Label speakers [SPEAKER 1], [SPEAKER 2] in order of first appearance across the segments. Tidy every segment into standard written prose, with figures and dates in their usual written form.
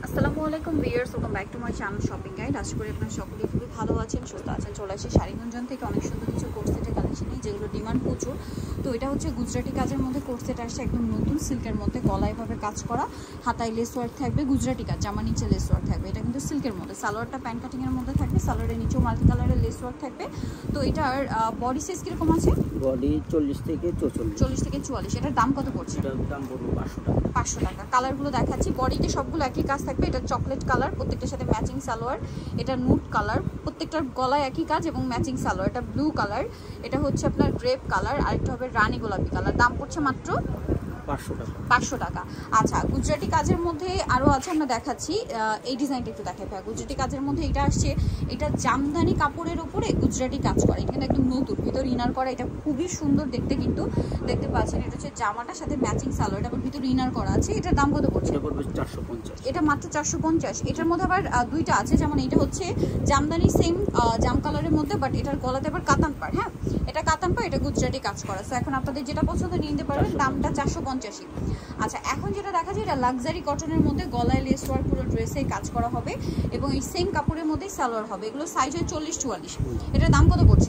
[SPEAKER 1] আসসালামু আলাইকুম viewers, welcome back to my channel shopping guide. আশা করি আপনারা সকলেই খুবই ভালো আছেন, সুস্থ আছেন। চলে আসি শাড়িগুঞ্জন থেকে অনেক সুন্দর কিছু কোট সেটের কালেকশন নেই, যেগুলো ডিমান্ড প্রচুর। তো এটা হচ্ছে গুজরাটি কাজের মধ্যে কোট সেট আসছে, একদম নতুন সিল্কের মধ্যে, গলায় ভাবে কাজ করা, হাতায় লেস ওয়ার্ক থাকবে, গুজরাটি কাজ, জামা নিচে লেস ওয়ার্ক থাকবে। এটা কিন্তু সিল্কের মধ্যে, সালোয়ারটা প্যান্ট কাটিংয়ের মধ্যে থাকবে, সালোয়ারের নিচেও মাল্টি কালারের লেস ওয়ার্ক থাকবে। তো এটার বডি সাইজ কিরকম আছে?
[SPEAKER 2] বডি 40 থেকে 44।
[SPEAKER 1] 40 থেকে 44। এটার দাম কত পড়ছে?
[SPEAKER 2] এটার দাম পড়বে 500 টাকা।
[SPEAKER 1] 500 টাকা। কালারগুলো দেখাচ্ছি, বডিতে সবগুলো একই কাজ থাকবে। এটা চকলেট কালার, প্রত্যেকটার সাথে ম্যাচিং সালোয়ার। এটা নুট কালার, প্রত্যেকটার গলায় একই কাজ এবং ম্যাচিং সালোয়ার। এটা ব্লু কালার, এটা হচ্ছে আপনার গ্রেপ কালার, আরেকটা হবে রানী গোলাপি কালার। দাম পড়ছে মাত্র
[SPEAKER 2] 500 টাকা।
[SPEAKER 1] 500 টাকা। আচ্ছা, গুজরাটি কাজের মধ্যে আরও আছে, আমরা দেখাচ্ছি। এই ডিজাইনটা একটু দেখাই ভাই। গুজরাটি কাজের মধ্যে এটা আসছে, এটা জামদানি কাপড়ের উপরে গুজরাটি কাজ করে। এটা কিন্তু একদম নতুন, ভিতর ইনার করা। এটা খুবই সুন্দর দেখতে, কিন্তু দেখতে পাচ্ছেন এটা হচ্ছে জামাটার সাথে ম্যাচিং সালোয়ার, এটা আবার ভিতর ইনার করা আছে। এটার দাম কত পড়ছে?
[SPEAKER 2] এটা পড়বে 450।
[SPEAKER 1] এটা মাত্র 450। এটার মধ্যে আবার দুইটা আছে, যেমন এটা হচ্ছে জামদানি সেম জাম কালারের মধ্যে, বাট এটার গলাতে আবার কাতান পাড়। হ্যাঁ, এটা কাতান পাড়, এটা গুজরাটি কাজ করা। সো এখন আপনাদের যেটা পছন্দ নিয়ে নিতে পারবেন। দামটা 450। আচ্ছা, এখন যেটা দেখা যায়, এটা লাক্সারি কটনের মধ্যে, গলায় লেস ওয়ার্ক, পুরো ড্রেসে কাজ করা হবে এবং এই সেম কাপড়ের মধ্যেই সালোয়ার হবে। এগুলো সাইজ হয় 40-44। এটার দাম কত পড়ছে?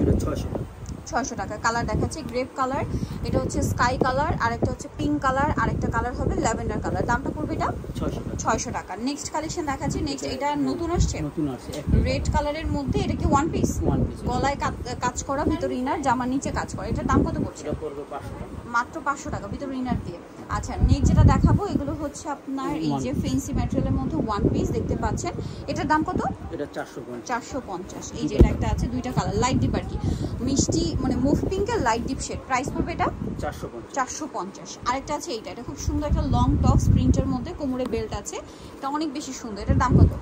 [SPEAKER 1] 600 টাকা। কালার দেখাচ্ছে গ্রেপ কালার, এটা হচ্ছে স্কাই কালার, আরেকটা হচ্ছে পিঙ্ক কালার, আরেকটা কালার হবে ল্যাভেন্ডার কালার। দামটা পড়বে এটা 600 টাকা। নেক্সট কালেকশন দেখাচ্ছি। নেক্সট এটা নতুন আসছে, রেড কালারের মধ্যে। এটা কি ওয়ান পিস? গলায় কাজ করা, ভিতর ইনার, জামার নিচে কাজ করা। এটার দাম কত পড়ছে? মাত্র 500 টাকা, ভিতর ইনার দিয়ে। আচ্ছা, নেক্সট যেটা দেখাবো, এগুলো হচ্ছে আপনার এই যে ফেন্সি ম্যাটেরিয়ালের মধ্যে ওয়ান পিস দেখতে পাচ্ছেন। এটার দাম কত?
[SPEAKER 2] এটা 450।
[SPEAKER 1] এই যে এটা একটা আছে, দুইটা কালার, লাইট ডিপ আর কি, মিষ্টি মানে মুভ পিঙ্কের লাইট ডিপ শেড। প্রাইস পড়বে এটা 450। আরেকটা আছে এইটা, এটা খুব সুন্দর, একটা লং টপস প্রিন্টের মধ্যে, কোমরে বেল্ট আছে, এটা অনেক বেশি সুন্দর। এটার দাম কত?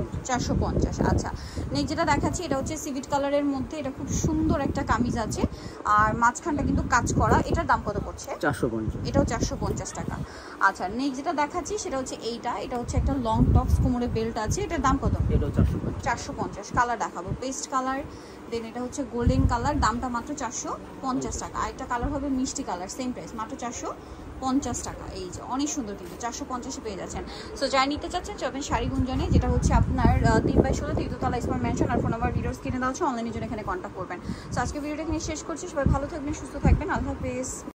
[SPEAKER 1] 450। আচ্ছা, নেক্সট যেটা দেখাচ্ছি, এটা হচ্ছে সিভিট কালারের মধ্যে, এটা খুব সুন্দর একটা কামিজ আছে, আর মাঝখানটা কিন্তু কাজ করা। এটার দাম কত পড়ছে?
[SPEAKER 2] 450।
[SPEAKER 1] এটাও 450 টাকা। আচ্ছা, নেক্সট যেটা দেখাচ্ছি সেটা হচ্ছে এইটা, এটা হচ্ছে একটা লং টপস, কোমরে বেল্ট আছে। এটার দাম কত?
[SPEAKER 2] এটাও
[SPEAKER 1] 450। কালার দেখাবো, পেস্ট কালার, দেন এটা হচ্ছে গোল্ডেন কালার। দামটা মাত্র 450 টাকা। আরেকটা কালার হবে মিষ্টি কালার, সেম প্রাইস, মাত্র 450 টাকা। এই যে অনেক সুন্দর, কিন্তু 450-এ পেয়ে যাচ্ছেন। সো যাই নিতে চাচ্ছেন যাবেন শাড়িগুঞ্জনে, যেটা হচ্ছে আপনার 3/16 তৃতীয়তলা ইসমার ম্যানশন। আর ফোন নাম্বার ভিডিওস কিনে দেওয়া হচ্ছে, অনলাইনের জন্য এখানে কন্ট্যাক্ট করবেন। সো আজকে ভিডিওটা এখানে শেষ করছি। সবাই ভালো থাকবেন, সুস্থ থাকবেন, আল্লাহ হাফেজ।